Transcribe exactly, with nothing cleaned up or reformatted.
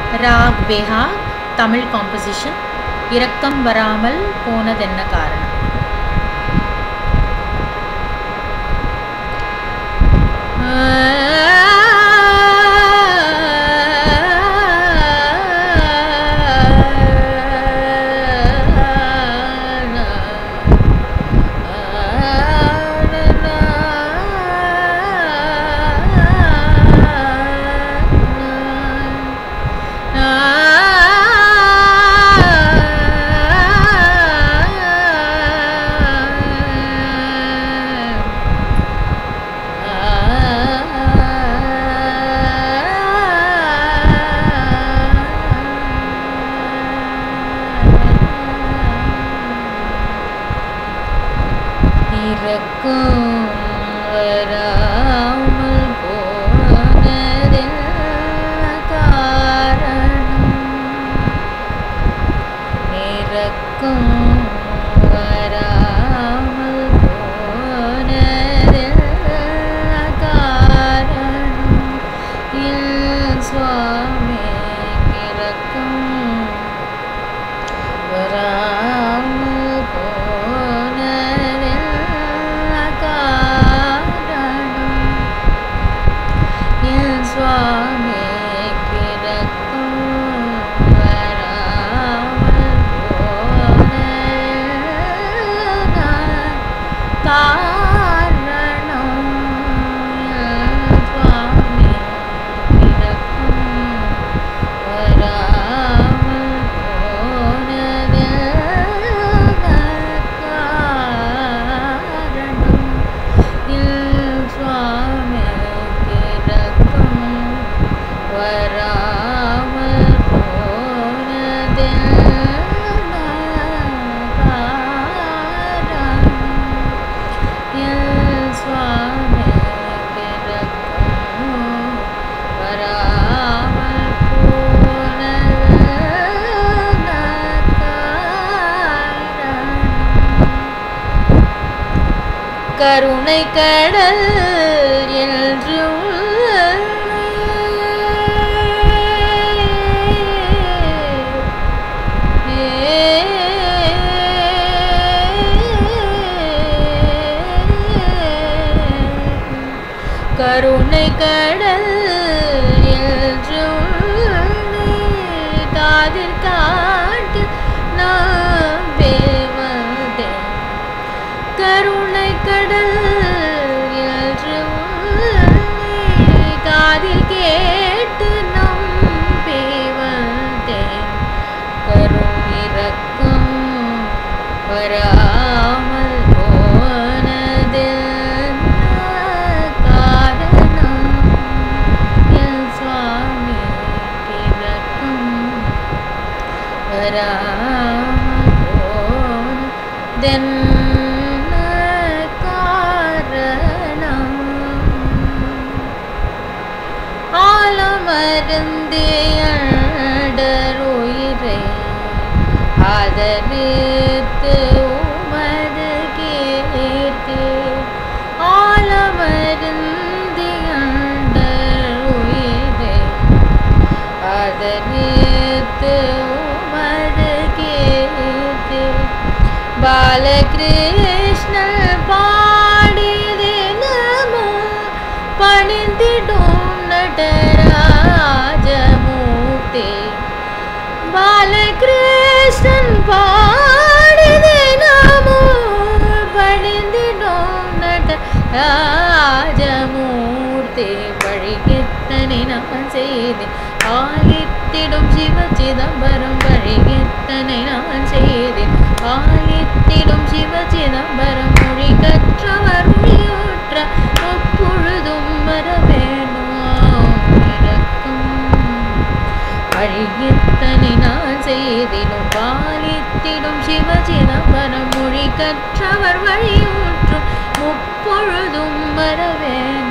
Rock பெஹா Tamil composition. இரக்கம் வராமல் போனதென்ன காரணம்? இரக்கம் வராமல் போனதென்ன காரணம்? இரக்கம் வராமல் போனதென்ன காரணம்? என் சுவாமி இரக்கம் வராமல் போன சுவாமி இரக்கம் வராமல் போனதென்ன காரணம்? சுவாமி இரக்கம் வராமல் போனதென்ன காரணம்? சுவாமி வராமல் போனதென்ன காரணம்? என் சுவாமி இரக்கம் வராமல் போனதென்ன காரணம்? கருணை கடல் என்று கருணை கடல் என்று காதில் காட்டு நம்பி வந்தேன். கருணை கடல் என்று காதில் கேட்டு நம்பி வந்தேன். கருணிரக்கம் வராமல் போனதென்ன காரணம்? ஆலமருந்தே அடருயிரை ஆதரித்து உமது கீர்த்தி. ஆலமருந்தே அடருயிரை ஆதரித்து உமது கீர்த்தி. பாலகிருஷ்ணன் பாடியது நமோ பணிந்திடும் நடராஜமூர்த்தி. பாலகிருஷ்ணன் பாடியது நமோ பணிந்திடும் நடராஜமூர்த்தி. வழிகெத்தனை நான் செய்தேன் ஆலித்திடும் சிவ சிதம்பரம். வழிகெத்தனை நான் செய்தேன் ஆலித்திடும் சிவ சிதம்பரம். மொழி கற்றவர் மொழியோற்ற எப்பொழுதும் வர வேணும் இரக்கம். வழிகெத்தனை நான் செய்திடும் பாலித்திடும் சிவ சிதம்பரம். மொழி கற்றவர் வழியோற்றும் முப்பொழுதும் வர வேணும்.